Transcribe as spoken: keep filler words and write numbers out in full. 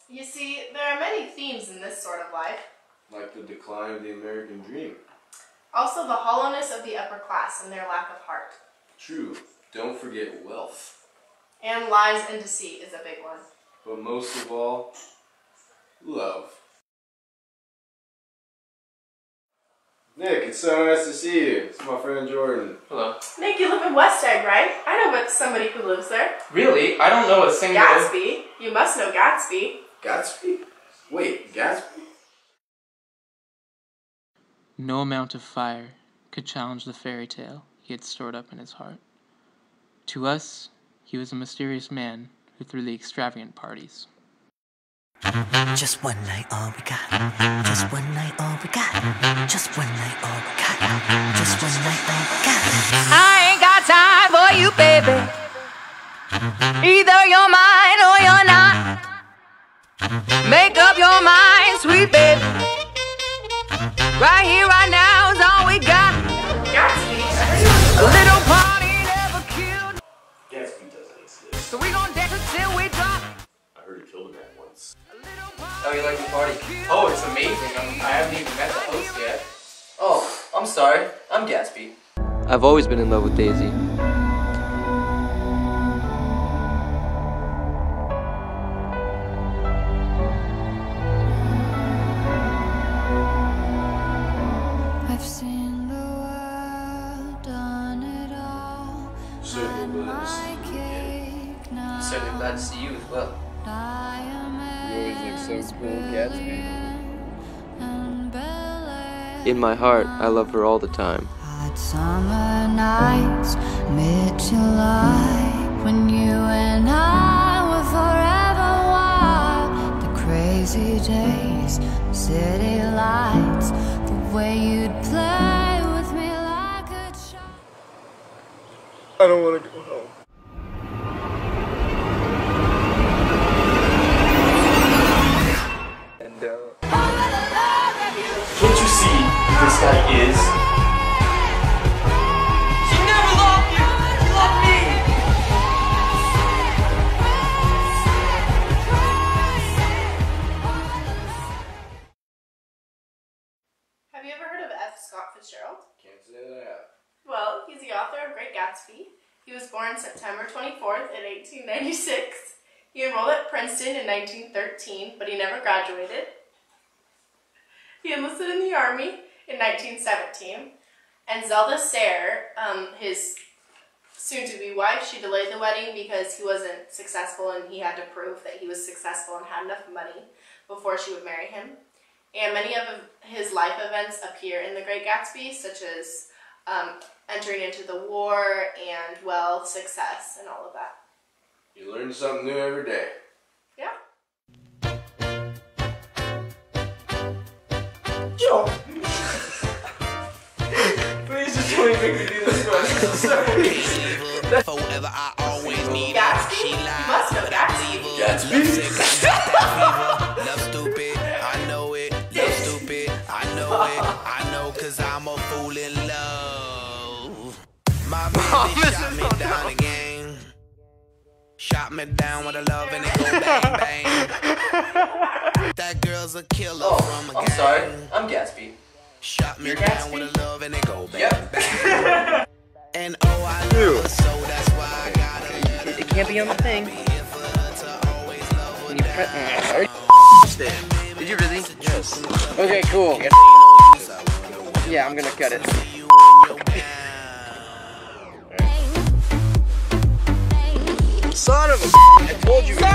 You see, there are many themes in this sort of life. Like the decline of the American dream. Also the hollowness of the upper class and their lack of heart. True. Don't forget wealth. And lies and deceit is a big one. But most of all, love. Nick, it's so nice to see you. It's my friend Jordan. Hello. Nick, you live in West Egg, right? I know but somebody who lives there. Really? I don't know a single... Gatsby. You must know Gatsby. Gatsby? Wait, Gatsby? No amount of fire could challenge the fairy tale he had stored up in his heart. To us, he was a mysterious man who threw the extravagant parties. Just one night, all we got. Just one night, all we got. Just one night, all we got. Just one night, all we got. I ain't got time for you, baby. Either you're mine or you're not. Make up your mind, sweet baby. Right here, right now is all we got. Gatsby. A little party never killed. Gatsby doesn't exist. So we gon' dance until we drop. I heard he killed a man once. Oh, you like the party? Oh, it's amazing. I'm, I haven't even met the host yet. Oh, I'm sorry. I'm Gatsby. I've always been in love with Daisy. I've seen the world, done it all. Certainly glad to see you again. I'm certainly glad to see you as well. You always look so cool, Gatsby. In my heart, I love her all the time. Hot summer nights, mid-July, when you and I were forever wild. The crazy days, city lights, the way you'd play with me like a child. I don't want to go home. And, uh... Can't you see who this guy is? She never loved you! She loved me! Have you ever heard of F. Scott Fitzgerald? Can't say that I have. Well, he's the author of Great Gatsby. He was born September twenty-fourth in eighteen ninety-six. He enrolled at Princeton in nineteen thirteen, but he never graduated. He enlisted in the Army in nineteen seventeen. And Zelda Sayre, um, his soon-to-be wife, she delayed the wedding because he wasn't successful and he had to prove that he was successful and had enough money before she would marry him. And many of his life events appear in The Great Gatsby, such as um, entering into the war and wealth, success, and all of that. You learn something new every day. Yeah. Joe! Please just don't make me do this one. This is so weird. Forever I always need Gatsby? You must know Gatsby. Gatsby? Love stupid, I know it. Love stupid, I know it. I know cause I'm a fool in love. My baby shot me down again. Shot me down with a love and it go bang bang. That girl's a killer Oh, from a I'm gang. sorry. I'm Gatsby. Shot me You're down Gatsby? with a love and it go bang Yep. bang. And oh, I love her so that's why I gotta let her. It can't be on the thing. Be here for her to always love her. When you press... Mm, sorry. Did you really? Yes. Okay, cool. Yeah, I'm gonna cut it. Son of a... I told you.